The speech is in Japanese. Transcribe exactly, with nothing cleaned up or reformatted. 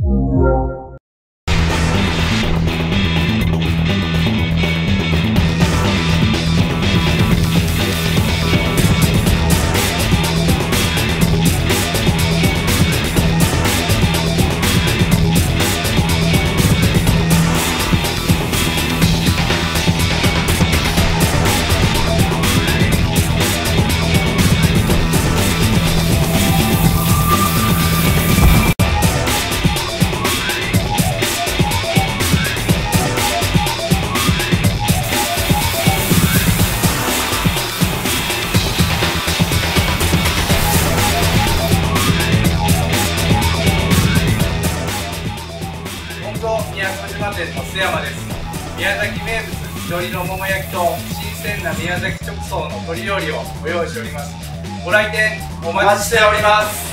宮古島店の須山です。宮崎名物地鶏の桃焼きと新鮮な宮崎直送の鶏料理をご用意しております。ご来店お待ちしております。